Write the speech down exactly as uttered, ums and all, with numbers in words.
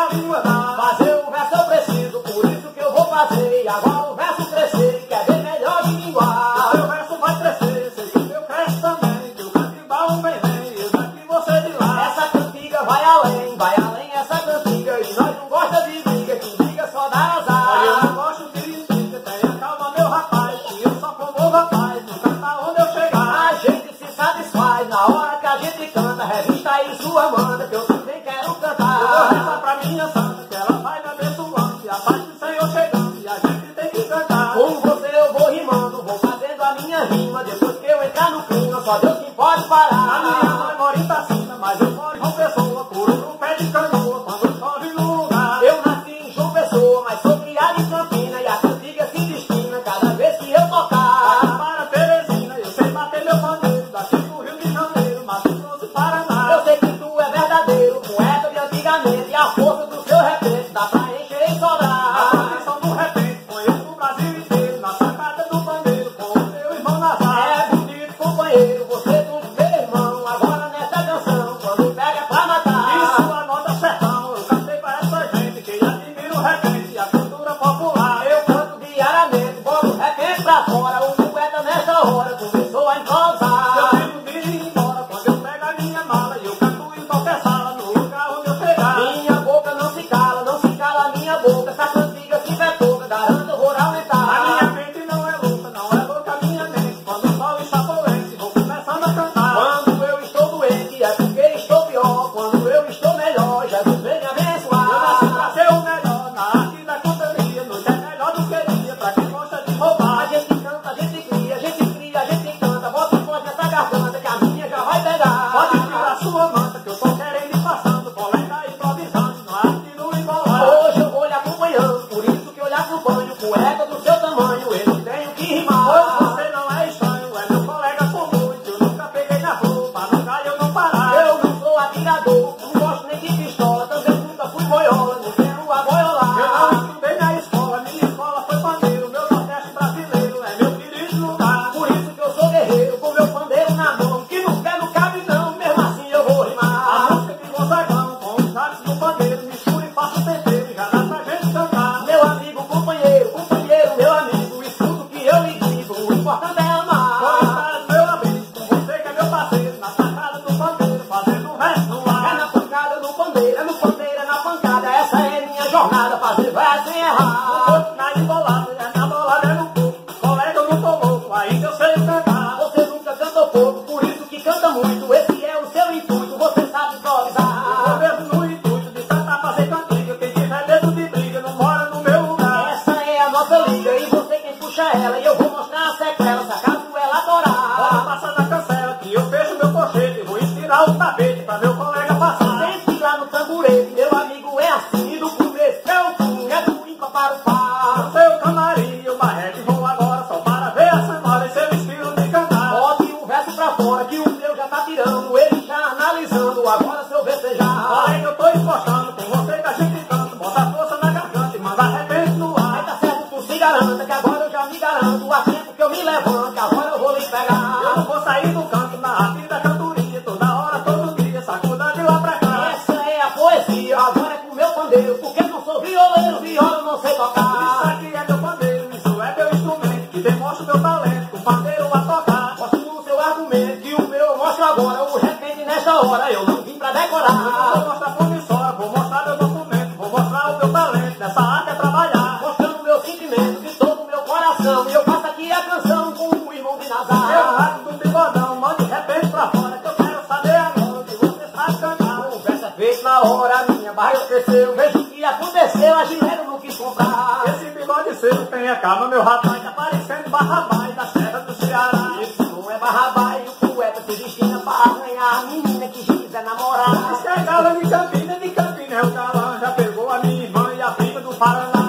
língua dá. Fazer o verso eu preciso, por isso que eu vou fazer. E agora o verso crescer, que é bem melhor de linguar. O seu verso vai crescer, sei que o meu cresce também. Que o cantigal vem, vem, eu daqui, você de lá. Essa cantiga vai além, vai além essa cantiga. E nós não gosta de briga, que briga só dá azar. Olha, eu não gosto de intriga, tenha calma, meu rapaz. Que eu só promovo a paz, não canta onde eu chegar. A gente se satisfaz na hora que a gente canta. Revista aí sua manda, que eu também quero Eu vou cantar. rezar pra minha santa, que ela vai me abençoando. E a paz do Senhor chegando, e a gente tem que cantar. Com você eu vou rimando, vou fazendo a minha rima. Depois que eu entrar no clima, só Deus que pode A minha parar. mãe mora em Itacina, mas eu moro em João Pessoa. Puro no pé de canoa, quando chove no lugar. Eu nasci em João Pessoa, mas sou criado em Campina. E a cantiga se destina cada vez que eu tocar. Para Teresina, eu sei bater meu pandeiro. Daqui do Rio de Janeiro, Mato Grosso e Paraná. Eu sei que tu é verdadeiro, poeta de antigamente. E a força do seu repente dá pra encher e A sobrar. condição do repente, conheço o Brasil inteiro. Na sacada do pandeiro, com o meu irmão Nazar. É bonito, companheiro, você tudo meu irmão. Agora nessa canção, quando pega pra matar. Isso anota sertão, eu cantei pra essa gente que admira o repente e a cultura popular. Eu canto diariamente, boto o repente pra fora. O poeta nessa hora começou a Eu improvisar. fico de ir embora quando eu pego a minha mala e eu canto em qualquer sala, no lugar onde eu chegar. Minha boca não se cala, não se cala a minha boca. Essa cantiga se vê toda, garanto eu vou A aumentar. minha mente não é louca, não é louca a minha mente. Quando o sol está poente, vou começando a cantar. Quando eu estou doente, é porque estou pior. Quando eu estou melhor, Jesus vem me Eu nasci abençoar. pra ser o melhor na arte da cantoria. Noite é melhor do que dia pra quem gosta de A roubar. gente canta, a gente cria, a gente cria, a gente canta. Bota forte nessa garganta que a minha já vai pegar. Pode tirar sua manta que eu tô querendo ir passando. Colega improvisando, no arte no embolar. Hoje eu vou lhe acompanhando, por isso que eu lhe acompanho. Poeta do seu tamanho, eu não tenho que Pois rimar. você não é estranho, é meu colega comum. Que eu nunca peguei na flor, pra não cair eu não parar. Eu não sou atirador, não gosto nem de pistola. Também nunca fui boiola, não quero a Eu boiolar. não estudei na escola, minha escola foi pandeiro. Meu Nordeste brasileiro é meu querido lugar. Por isso que eu sou guerreiro, com meu pandeiro na mão. Que no pé não cabe não, mesmo assim eu vou A rimar. música de Gonzagão, com os sax do pandeiro. Mistura e faça tempero e já dá pra gente cantar. Meu amigo, companheiro, companheiro, meu amigo, escuta o que eu lhe digo, o importante é Vou amar. estar, meu amigo, com você que é meu parceiro. Na sacada do pandeiro, fazendo um verso no É ar. na pancada, no pandeiro, é no pandeiro, é na pancada. Essa é minha jornada, fazer vai sem No errar. corpo, na embolada, é na bolada, é no corpo. Colega, eu não tô louco, ainda eu sei cantar. Você nunca cantou pouco, por isso que canta muito. Esse é o seu intuito, você sabe Eu improvisar. mesmo no intuito de cantar, fazer cantiga. Quem tiver medo de briga, não mora no meu lugar. Essa é a nossa liga, e você quem puxa ela. E eu vou mostrar a sequela, se acaso ela Bora torar. passar na cancela, que eu fecho meu colchete. Vou estirar o tapete pra meu colega passar. Sente lá no tamborete, meu amigo, é assim. Do começo é o fim, é do ímpar para o No par. seu camarim, o barrete vou agora só para ver a senhora e seu estilo de cantar. Bote o verso pra fora, que o meu já tá tirando. Ele já analisando, agora seu vecejar. Colega, eu tô encostando com você que a gente canta. Bota a força na garganta e manda arrepende no Aí ar. tá certo, tu se garanta, que agora eu já me garanto. A tempo que eu me levanto, que agora eu vou lhe Eu pegar. não vou sair do canto na arte da cantoria. Toda hora, todo dia, sacuda de lá pra cá. Essa é a poesia, agora é com meu pandeiro. Porque eu não sou violeiro, viola eu não sei Isso tocar. aqui é meu pandeiro, isso é meu instrumento. Que demonstra o meu talento, com o pandeiro a tocar. Mostre no seu argumento, que o meu eu mostro agora. O repente nessa hora, eu não vim pra Eu não decorar. vou mostrar promissória, vou mostrar meu documento. Vou mostrar o meu talento, nessa arte é trabalhar. Mostrando meu sentimento, de todo o meu coração. E eu faço aqui a canção com o irmão de Meu Nazar. rato do bigodão, mande repente pra fora. Que eu quero saber agora o que você sabe cantar. O verso é feito na hora, minha barriga cresceu. Vejo o que aconteceu, a Gileiro não quis comprar. Esse bigode seu, tenha calma, meu rapaz. Tá parecendo Barrabás da Serra do Ceará. Isso não é Barrabás, o poeta se destina para arranhar a menina que giz é namorar. Diz que a gala de Campina, de Campina é o galã. Já pegou a minha irmã e a prima do Paraná.